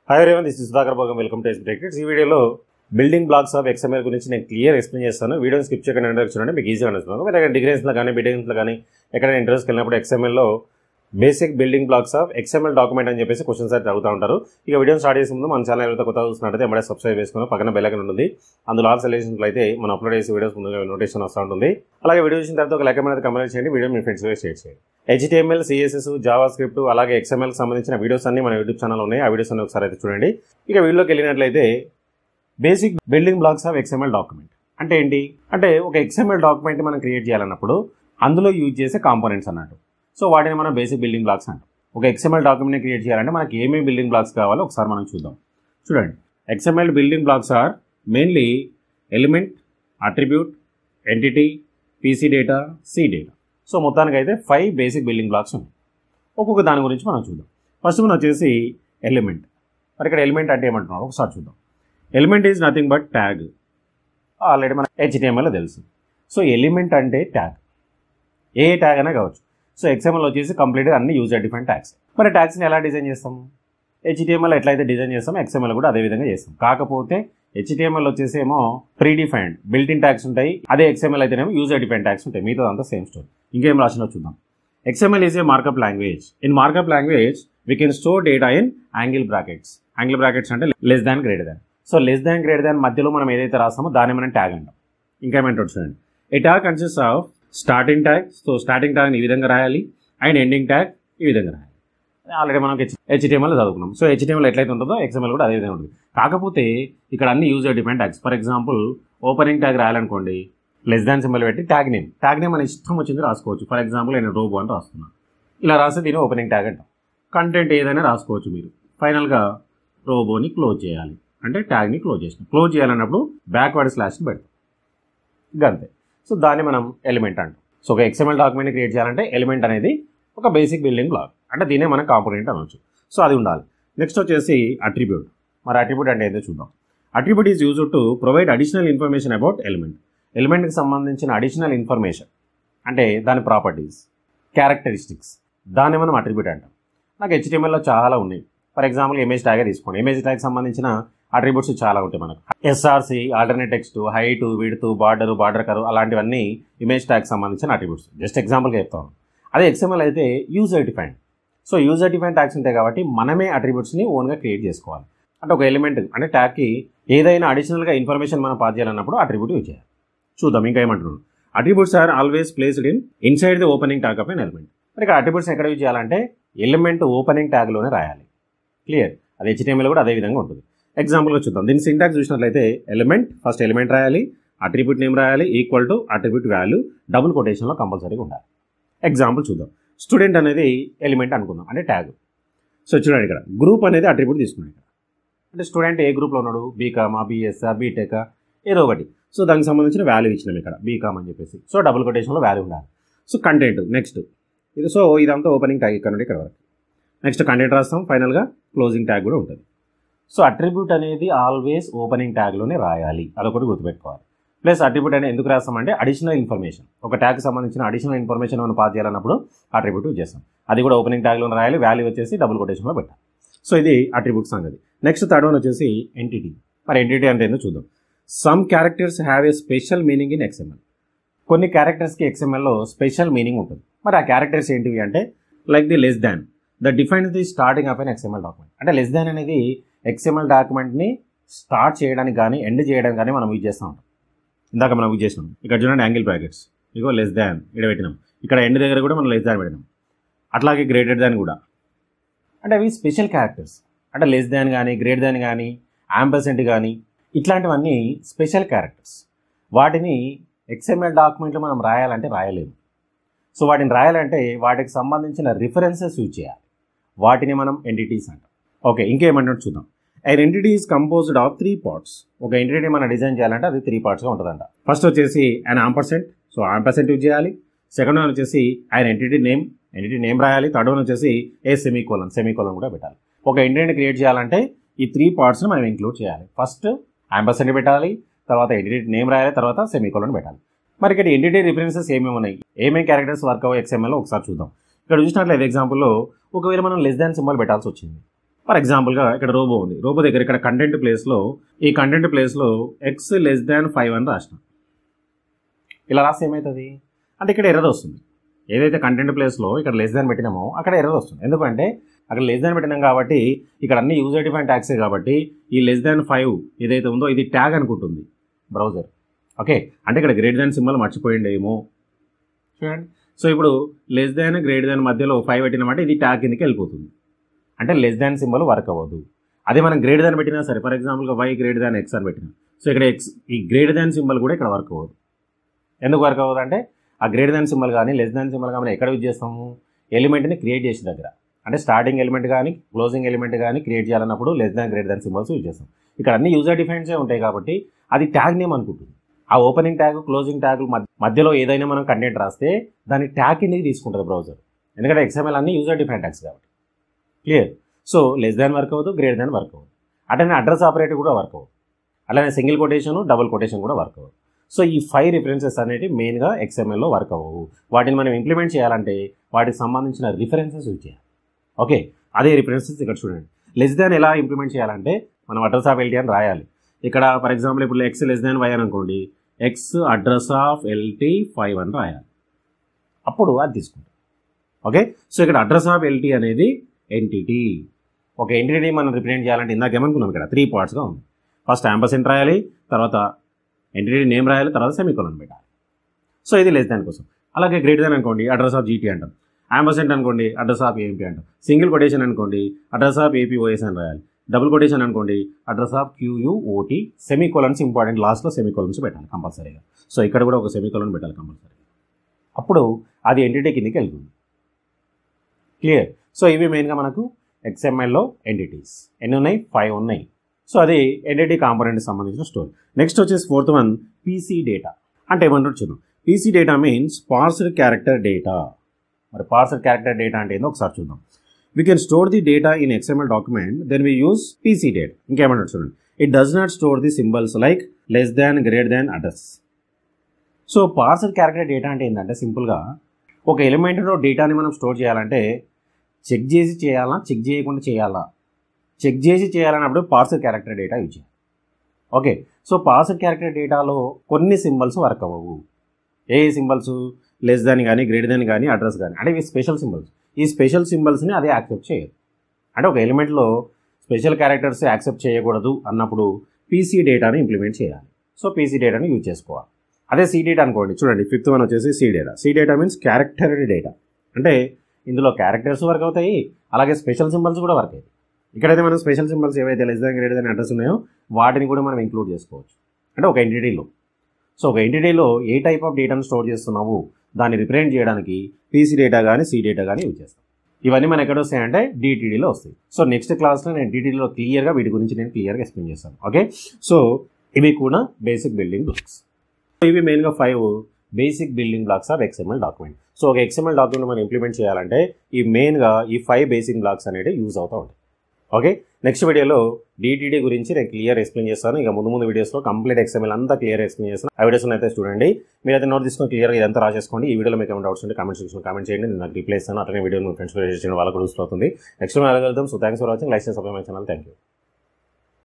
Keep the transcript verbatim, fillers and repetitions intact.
Hi everyone, this is Sudhakar Bhogam. Welcome to SBtechs. ఈ వీడియోలో building blocks of XML గురించి నేను క్లియర్ ఎక్స్ప్లెయిన్ చేస్తాను. వీడియోని స్కిప్ చేయకుండా ఎండ్ వరకు చూడండి, మీకు ఈజీగా అనిపిస్తుంది. మీరు డిగ్రీస్లో కానీ బిటెక్స్లో కానీ ఎక్కడైనా ఇంటర్వ్యూస్కి వెళ్ళినప్పుడు ఎక్స్ఎంఎల్లో basic building blocks of XML document అని చెప్పేసి క్వశ్చన్స్ అయితే అడుగుతూ ఉంటారు. ఇక వీడియోని స్టార్ట్ చేసే ముందు మన ఛానల్ ఎవరైతే కొత్త చూస్తున్నట్టయితే ఎంబడే సబ్స్క్రైబ్ చేసుకుని పక్కన బెల్ ఐకాన్ ఉంటుంది. అందులో ఆల్ సెలెక్షన్స్లో అయితే మనం అప్లోడ్ చేసే వీడియోస్ ముందుగా నోటిఫికేషన్ వస్తూ ఉంటుంది. అలాగే వీడియో చూసిన తర్వాత ఒక లైక్ అనేది కమెంట్ చేయండి, వీడియో మీ ఫ్రెండ్స్గా షేర్ చేయండి. హెచ్టిఎంఎల్, సిఎస్ఎస్, జావా స్క్రిప్ట్ అలాగే ఎక్స్ఎంఎల్కి సంబంధించిన వీడియోస్ అన్ని మన యూట్యూబ్ ఛానల్ ఉన్నాయి. ఆ వీడియోస్ అన్ని ఒకసారి అయితే చూడండి. ఇక వీడియోకి వెళ్ళినట్లయితే basic building blocks of XML document అంటే ఏంటి అంటే ఒక ఎక్స్ఎంఎల్ డాక్యుమెంట్ మనం క్రియేట్ చేయాలన్నప్పుడు అందులో యూజ్ చేసే కాంపోనెంట్స్ అన్నట్టు. సో వాటిని మనం బేసిక్ బిల్డింగ్ బ్లాక్స్ అంటాం. ఒక ఎక్స్ఎంఎల్ డాక్యుమెంట్ని క్రియేట్ చేయాలంటే మనకి ఏమేమి బిల్డింగ్ బ్లాక్స్ కావాలో ఒకసారి మనం చూద్దాం. చూడండి, XML building blocks are mainly element, attribute, entity, PC data, C data. So మొత్తానికి అయితే ఫైవ్ బేసిక్ బిల్డింగ్ బ్లాక్స్ ఉన్నాయి. ఒక్కొక్క దాని గురించి మనం చూద్దాం. ఫస్ట్ మనం వచ్చేసి ఎలిమెంట్. మరి ఇక్కడ ఎలిమెంట్ అంటే ఏమంటున్నాడు ఒకసారి చూద్దాం. Element is nothing but tag. Already మన హెచ్టిఎంఎల్లో తెలుసు. సో ఎలిమెంట్ అంటే ట్యాగ్, ఏ ట్యాగ్ అయినా కావచ్చు. సో ఎక్స్ఎంఎల్ వచ్చేసి కంప్లీట్గా అన్ని యూజర్ డిఫైన్ ట్యాగ్స్. మరి ట్యాగ్స్ని ఎలా డిజైన్ చేస్తాము? హెచ్టిఎంఎల్ ఎట్లయితే డిజైన్ చేస్తామో ఎక్స్ఎంఎల్ కూడా అదే విధంగా చేస్తాం. కాకపోతే హెచ్టిఎంఎల్ వచ్చేసి ఏమో predefined built in tags ఉంటాయి, అదే ఎక్స్ఎంఎల్ అయితేనేమో యూజర్ డిఫైన్ ట్యాగ్స్ ఉంటాయి. మిగతా అంతా సేమ్ స్టోరీ. ఇంకేం రాసినా చూద్దాం. XML is a markup language. In markup language we can store data in angle brackets. Angle brackets అంటే less than greater than. So less than greater than మధ్యలో మనం ఏదైతే రాస్తామో దాన్ని మనం ట్యాగ్ అంటాం. ఇంకేమంటారు చూడండి. A tag consist of starting tag. So starting ట్యాగ్ని ఈ విధంగా రాయాలి అండ్ ఎండింగ్ ట్యాగ్ ఈ విధంగా రాయాలి. ఆల్రెడీ మనం హెచ్టిఎంఎల్ చదువుకున్నాం. సో హెచ్టిఎంఎల్ ఎట్లయితే ఉంటుందో ఎక్స్ఎంఎల్ కూడా అదే విధంగా ఉంటుంది. కాకపోతే ఇక్కడ అన్ని user define tags. For example opening tag రాయాలనుకోండి, లెస్ దాన్ సింబల్ పెట్టి ట్యాగ్ నేమ్ ట్యాగ్ నేమ్ మన ఇష్టం వచ్చింది రాసుకోవచ్చు. ఫర్ ఎగ్జాంపుల్ నేను రోబో అని రాస్తున్నాను. ఇలా రాస్తే దీని ఓపెనింగ్ ట్యాగ్ అంటాం. కంటెంట్ ఏదైనా రాసుకోవచ్చు మీరు. ఫైనల్గా రోబోని క్లోజ్ చేయాలి అంటే ట్యాగ్ని క్లోజ్ చేసినాం. క్లోజ్ చేయాలన్నప్పుడు బ్యాక్వర్డ్ స్లాష్ని పెడతాం. గంతే. సో దాన్ని మనం ఎలిమెంట్ అంటాం. సో ఒక ఎక్స్ఎంఎల్ డాక్యుమెంట్ని క్రియేట్ చేయాలంటే ఎలిమెంట్ అనేది ఒక బేసిక్ బిల్డింగ్ బ్లాక్, అంటే దీనే మనం కాంపోనెంట్ అనవచ్చు. సో అది ఉండాలి. నెక్స్ట్ వచ్చేసి అట్రిబ్యూట్. మరి అట్రిబ్యూట్ అంటే ఏదో చూద్దాం. Attribute is used to provide additional information about element. ఎలిమెంట్కి సంబంధించిన అడిషనల్ ఇన్ఫర్మేషన్ అంటే దాని ప్రాపర్టీస్, క్యారెక్టరిస్టిక్స్, దాన్ని మనం అట్రిబ్యూట్ అంటాం. నాకు హెచ్టిఎంఎల్లో చాలా ఉన్నాయి. ఫర్ ఎగ్జాంపుల్ ఇమేజ్ ట్యాగే తీసుకోండి. ఇమేజ్ ట్యాగ్ సంబంధించిన అట్రిబ్యూట్స్ చాలా ఉంటాయి మనకు. SRC, alternate text, height, width, border, border curve అలాంటివన్నీ ఇమేజ్ ట్యాగ్ సంబంధించిన అట్రిబ్యూట్స్. జస్ట్ ఎగ్జాంపుల్గా చెప్తాను. అదే ఎక్స్ఎంఎల్ అయితే user define. So user define tags ఉంటాయి కాబట్టి మనమే అట్రిబ్యూట్స్ని ఓన్గా క్రియేట్ చేసుకోవాలి. అంటే ఒక ఎలిమెంట్ అంటే ట్యాగ్కి ఏదైనా అడిషనల్గా ఇన్ఫర్మేషన్ మనం పాస్ చేయాలన్నప్పుడు అట్రిబ్యూట్ యూజ్ చేయాలి. చూద్దాం ఇంకా ఏమంటున్నాను. Attributes are always placed in inside the opening tag of an element. మరి ఇక్కడ అట్రిబ్యూట్స్ ఎక్కడ యూజ్ చేయాలంటే ఎలిమెంట్ ఓపెనింగ్ ట్యాగ్లోనే రాయాలి. క్లియర్. అది హెచ్టిఎంఎల్ కూడా అదే విధంగా ఉంటుంది. ఎగ్జాంపుల్గా చూద్దాం. దీని సింటాక్స్ చూసినట్లయితే ఎలిమెంట్ ఫస్ట్ ఎలిమెంట్ రాయాలి, అట్రిబ్యూట్ నేమ్ రాయాలి, equal to attribute value double కొటేషన్లో కంపల్సరీగా ఉండాలి. ఎగ్జాంపుల్ చూద్దాం. స్టూడెంట్ అనేది ఎలిమెంట్ అనుకుందాం అంటే ట్యాగ్. సో చూడండి, ఇక్కడ గ్రూప్ అనేది అట్రిబ్యూట్ తీసుకున్నాం. ఇక్కడ అంటే స్టూడెంట్ ఏ గ్రూప్లో ఉన్నాడు, బీకామా, బీఎస్ఆ, బీటెక్ ఏదో ఒకటి. సో దానికి సంబంధించిన వాల్యూ ఇచ్చినాం ఇక్కడ బీకామ్ అని చెప్పేసి. సో డబుల్ కొటేషన్లో వాల్యూ ఉండాలి. సో కంటెంట్ నెక్స్ట్ ఇది. సో ఇదంతా ఓపెనింగ్ ట్యాగ్ ఇక్కడ నుండి ఇక్కడ వరకు. నెక్స్ట్ కంటెంట్ రాస్తాం. ఫైనల్గా క్లోజింగ్ ట్యాగ్ కూడా ఉంటుంది. సో అట్రిబ్యూట్ అనేది ఆల్వేస్ ఓపెనింగ్ ట్యాగ్లోనే రాయాలి, అదొకటి గుర్తుపెట్టుకోవాలి. ప్లస్ అట్రిబ్యూట్ అనేది ఎందుకు రాస్తామంటే అడిషనల్ ఇన్ఫర్మేషన్, ఒక ట్యాగ్కి సంబంధించిన అడిషనల్ ఇన్ఫర్మేషన్ మనం పాస్ చేయాలన్నప్పుడు అట్రిబ్యూట్ యూజ్ చేస్తాం. అది కూడా ఓపెనింగ్ ట్యాగ్లో రాయాలి, వాల్యూ వచ్చేసి డబుల్ కొటేషన్లో పెట్టాలి. సో ఇది అట్రిబ్యూట్ సంగతి. నెక్స్ట్ థర్డ్ వన్ వచ్చేసి ఎంటిటీ. మరి ఎంటిటీ అంటే ఏందో చూద్దాం. Some characters have a special meaning in XML. కొన్ని క్యారెక్టర్స్కి ఎక్స్ఎంఎల్లో స్పెషల్ మీనింగ్ ఉంటుంది. మరి ఆ క్యారెక్టర్స్ ఏంటివి అంటే like the less than the defines the starting of an XML document. అంటే లెస్ దాన్ అనేది ఎక్స్ఎంఎల్ డాక్యుమెంట్ని స్టార్ట్ చేయడానికి కానీ ఎండ్ చేయడానికి కానీ మనం యూజ్ చేస్తూ ఉంటాం. ఇందాక మనం యూజ్ చేసినాం. ఇక్కడ చూడండి యాంగిల్ బ్రాకెట్స్, ఇగో లెస్ దాన్ ఇక్కడ పెట్టినాం. ఇక్కడ ఎండ్ దగ్గర కూడా మనం లెస్ దాన్ పెట్టినాం. అట్లాగే గ్రేటర్ దాన్ కూడా. అంటే అవి స్పెషల్ క్యారెక్టర్స్. అంటే లెస్ దాన్ కానీ గ్రేటర్ దాన్ కానీ యాంపర్సెంట్ కానీ ఇట్లాంటివన్నీ స్పెషల్ క్యారెక్టర్స్. వాటిని ఎక్స్ఎంఎల్ డాక్యుమెంట్లో మనం రాయాలంటే రాయలేము. సో వాటిని రాయాలంటే వాటికి సంబంధించిన రిఫరెన్సెస్ యూజ్ చేయాలి. వాటిని మనం ఎంటిటీస్ అంటాం. ఓకే, ఇంకేమంటే చూద్దాం. an entity is composed of three parts. ఒక ఎంటిటీ మనం డిజైన్ చేయాలంటే అది త్రీ పార్ట్స్గా ఉంటుందంట. ఫస్ట్ వచ్చేసి an ampersand. So ampersand use చేయాలి. సెకండ్ వన్ వచ్చేసి an entity name, entity name రాయాలి. థర్డ్ వన్ వచ్చేసి ఏ సెమీకోలన్, సెమీకోలన్ కూడా పెట్టాలి. ఒక ఎంటిటీని క్రియేట్ చేయాలంటే ఈ త్రీ పార్ట్స్ని మనం ఇంక్లూడ్ చేయాలి. ఫస్ట్ ampersand పెట్టాలి, తర్వాత ఎంటిటీ నేమ్ రాయాలి, తర్వాత సెమీకోలన్ పెట్టాలి. మరి ఇక్కడ ఎంటిటీ రిఫరెన్సెస్ ఏమేమి ఉన్నాయి, ఏమేమి క్యారెక్టర్స్ వర్క్ అవ్వ ఎక్స్ఎంఎల్లో ఒకసారి చూద్దాం. ఇక్కడ చూసినట్లయితే ఎగ్జాంపుల్లో ఒకవేళ మనం లెస్ దాన్ సింబల్ పెట్టాల్సి వచ్చింది. ఫర్ ఎగ్జాంపుల్గా ఇక్కడ రోబో ఉంది. రోబో దగ్గర ఇక్కడ కంటెంట్ ప్లేస్లో ఈ కంటెంట్ ప్లేస్లో ఎక్స్ లెస్ దాన్ ఫైవ్ అని రాసిన. ఇలా రాస్తే ఏమవుతుంది అంటే ఇక్కడ ఎర్రర్ వస్తుంది. ఏదైతే కంటెంట్ ప్లేస్లో ఇక్కడ లెస్ దాన్ పెట్టినామో అక్కడ ఎర్రర్ వస్తుంది. ఎందుకంటే అక్కడ లెస్ దాన్ పెట్టినాం కాబట్టి ఇక్కడ అన్ని యూజర్ డిఫైన్ ట్యాగ్సే కాబట్టి ఈ లెస్ దాన్ ఫైవ్ ఏదైతే ఉందో ఇది ట్యాగ్ అనుకుంటుంది బ్రౌజర్. ఓకే, అంటే ఇక్కడ గ్రేటర్ దాన్ సింబల్ మర్చిపోయిండేమో చూడండి. సో ఇప్పుడు లెస్ దాన్ గ్రేటర్ దాన్ మధ్యలో ఫైవ్ పెట్టినామంటే ఇది ట్యాగ్ కిందకి వెళ్ళిపోతుంది. అంటే లెస్ దాన్ సింబల్ వర్క్ అవ్వదు. అదే మనం గ్రేటర్ దాన్ పెట్టినా సరే, ఫర్ ఎగ్జాంపుల్గా వై గ్రేటర్ దాన్ ఎక్స్ అని పెట్టినా, సో ఇక్కడ ఎక్స్ ఈ గ్రేటర్ దాన్ సింబల్ కూడా ఇక్కడ వర్క్ అవ్వదు. ఎందుకు వర్క్ అవ్వదు అంటే ఆ గ్రేటర్ దాన్ సింబల్ కానీ లెస్ దాన్ సింబల్ కానీ ఎక్కడ యూజ్ చేస్తాము, ఎలిమెంట్ని క్రియేట్ చేసే దగ్గర. అంటే స్టార్టింగ్ ఎలిమెంట్ కానీ క్లోజింగ్ ఎలిమెంట్ కానీ క్రియేట్ చేయాలన్నప్పుడు less than greater than symbols use చేస్తాం. ఇక్కడ అన్ని యూజర్ డిఫైన్సే ఉంటాయి కాబట్టి అది ట్యాగ్ నేమ్ అనుకుంటుంది. ఆ ఓపెనింగ్ ట్యాగ్ క్లోజింగ్ ట్యాగ్ మధ్యలో ఏదైనా మనం కంటెంట్ రాస్తే దాని ట్యాగ్ కిందకి తీసుకుంటుంది బ్రౌజర్. ఎందుకంటే ఎక్స్ఎంఎల్ అన్ని యూజర్ డిఫైన్ ట్యాగ్స్ కాబట్టి. Clear. So less than work అవ్వదు, గ్రేటర్ దాన్ వర్క్ అవ్వదు. అట్లనే అడ్రస్ ఆపరేటర్ కూడా వర్క్ అవ్వదు. అలానే సింగిల్ కొటేషన్ డబుల్ కొటేషన్ కూడా వర్క్ అవ్వదు. సో ఈ ఫైవ్ రిఫరెన్సెస్ అనేవి మెయిన్గా ఎక్స్ఎంఎల్లో వర్క్ అవ్వవు. వాటిని మనం ఇంప్లిమెంట్ చేయాలంటే వాటికి సంబంధించిన రిఫరెన్సెస్ యూజ్ చేయాలి. ఓకే, అదే రిఫరెన్సెస్ ఇక్కడ చూడండి. లెస్ దాన్ ఎలా ఇంప్లిమెంట్ చేయాలంటే మనం అడ్రస్ ఆఫ్ ఎల్టీ అని రాయాలి. ఇక్కడ ఫర్ ఎగ్జాంపుల్ ఇప్పుడు ఎక్స్ లెస్ దాన్ వై అని అనుకోండి, X address of LT five అని రాయాలి. అప్పుడు అది తీసుకుంటాం. ఓకే, సో ఇక్కడ అడ్రస్ ఆఫ్ ఎల్టీ అనేది ఎంటిటీ. ఒక ఎంటిటీ మనం రిప్రజెంట్ చేయాలంటే ఇందాక ఏమనుకున్నాం ఇక్కడ త్రీ పార్ట్స్గా ఉంది. ఫస్ట్ యాంపర్సెంట్ రాయాలి, తర్వాత ఎంటిటీ నేమ్ రాయాలి, తర్వాత సెమీకోలన్ పెట్టాలి. సో ఇది లెస్ దాన్ కోసం. అలాగే గ్రేటర్ దాన్ అనుకోండి అడ్రస్ ఆఫ్ జీటీ అంటాం, యాంపర్సెంట్ అనుకోండి అడ్రస్ ఆఫ్ ఏఎంపీ అంటాం, సింగిల్ కొటేషన్ అనుకోండి అడ్రస్ ఆఫ్ ఏపీఓఎస్ అని రాయాలి, డబుల్ కొటేషన్ అనుకోండి address of QUOT, semicolons important, లాస్ట్లో సెమీకోలన్స్ పెట్టాలి కంపల్సరీగా. సో ఇక్కడ కూడా ఒక సెమీకోలన్ పెట్టాలి కంపల్సరీగా. అప్పుడు అది ఎంటిటీ కిందకి వెళ్తుంది. క్లియర్. సో ఇవి మెయిన్గా మనకు ఎక్స్ఎంఎల్లో ఎంటిటీస్ ఎన్ని ఉన్నాయి, ఫైవ్ ఉన్నాయి. సో అది ఎంటిటీ కాంపోనెంట్కి సంబంధించిన స్టోరీ. నెక్స్ట్ వచ్చేసి ఫోర్త్ వన్ పీసీ డేటా. అంటే ఏమంటారు చూద్దాం. PC data means parsed character data. మరి పార్స్డ్ క్యారెక్టర్ డేటా అంటే ఏందో ఒకసారి చూద్దాం. We can store the data in XML document, then we use PC data. ఇంకేమంటారు చూడండి. It does not store the symbols like less than greater than address. So parsed character data అంటే ఏంటంటే సింపుల్గా ఒక ఎలిమెంట్లో డేటాని మనం స్టోర్ చేయాలంటే చెక్ చేసి చేయాలా, చెక్ చేయకుండా చేయాలా. చెక్ చేసి చేయాలన్నప్పుడు పార్స్డ్ క్యారెక్టర్ డేటా యూజ్ చేయాలి. ఓకే, సో పార్స్డ్ క్యారెక్టర్ డేటాలో కొన్ని సింబల్స్ వర్క్ అవ్వవు. ఏ సింబల్స్, లెస్ దాన్ కానీ గ్రేటర్ దాన్ కానీ అడ్రస్ కానీ, అంటే ఇవి స్పెషల్ సింబల్స్. ఈ స్పెషల్ సింబల్స్ని అదే యాక్సెప్ట్ చేయదు. అంటే ఒక ఎలిమెంట్లో స్పెషల్ క్యారెక్టర్స్ యాక్సెప్ట్ చేయకూడదు అన్నప్పుడు పీసీ డేటాని ఇంప్లిమెంట్ చేయాలి. సో పీసీ డేటాని యూజ్ చేసుకోవాలి. అదే సి డేటా అనుకోండి. చూడండి ఫిఫ్త్ వన్ వచ్చేసి C data. C data means character data. అంటే ఇందులో క్యారెక్టర్స్ వర్క్ అవుతాయి, అలాగే స్పెషల్ సింబల్స్ కూడా వర్క్ అవుతాయి. ఇక్కడైతే మనం స్పెషల్ సింబల్స్ ఏవైతే less than greater than address ఉన్నాయో వాటిని కూడా మనం ఇంక్లూడ్ చేసుకోవచ్చు. అంటే ఒక ఎంటిటీలో. సో ఒక ఎంటిటీలో ఏ టైప్ ఆఫ్ డేటాను స్టోర్ చేస్తున్నావు దాన్ని రిప్రజెంట్ చేయడానికి పీసీ డేటా కానీ సి డేటా కానీ యూజ్ చేస్తాం. ఇవన్నీ మనం ఎక్కడ వస్తాయంటే డిటిడీలో వస్తాయి. సో నెక్స్ట్ క్లాస్లో నేను డిటిడీలో క్లియర్గా వీటి గురించి నేను క్లియర్గా ఎక్స్ప్లెయిన్ చేస్తాను. ఓకే, సో ఇవి కూడా బేసిక్ బిల్డింగ్ బ్లాక్స్. ఇవి మెయిన్గా five basic building blocks of XML document. So ఒక ఎక్స్ఎంఎల్ డాక్యుమెంట్ మనం ఇంప్లిమెంట్ చేయాలంటే ఈ మెయిన్గా ఈ ఫైవ్ బేసిక్ బ్లాక్స్ అనేవి యూజ్ అవుతూ ఉంటాయి. ఓకే, నెక్స్ట్ వీడియోలో డిటిడి గురించి నేను క్లియర్ ఎక్స్ప్లెయిన్ చేస్తాను. ఇక ముందు ముందు వీడియోస్లో కంప్లీట్ ఎక్స్ఎంఎల్ అంతా క్లియర్ ఎక్స్ప్లెయిన్ చేస్తాను. ఆ వీడియోస్ అయితే చూడండి. మీరు అయితే నోట్ తీసుకొని క్లియర్గా ఇదంతా రాసేసుకోండి. ఈ వీడియోలో మీకు ఏమైనా డౌట్స్ ఉంటే కామెంట్ సెక్షన్లో కామెంట్ చేయండి, నేను నాకు రిప్లై ఇస్తాను. అట్లనే వీడియో మీ ఫ్రెండ్స్ షేర్ చేయడం వాళ్ళకు యూస్ఫుల్ అవుతుంది. నెక్స్ట్ మనం వెళ్ళగలుగుతాం. So thanks for watching. Like చేసి subscribe my channel. Thank you.